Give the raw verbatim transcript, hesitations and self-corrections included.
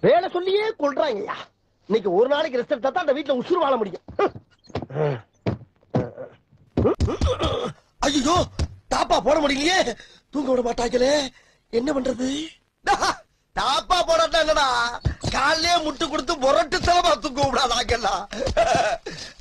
வேலை சொல்லியே கொள்றாங்கய்யா. இன்னைக்கு ஒரு நாளைக்கு ரெஸ்ட் எடுத்தா தான் அந்த வீட்டுல உசுறு வாழ முடியும். ஐயோ, தாப்பா போட முடியலையே, தூங்க விட மாட்டாங்களே, என்ன பண்றது? தாப்பா போடா என்னடா, காலையே முட்டு கொடுத்து முரட்டு செலவா தூக்க விடாதாங்கல்ல.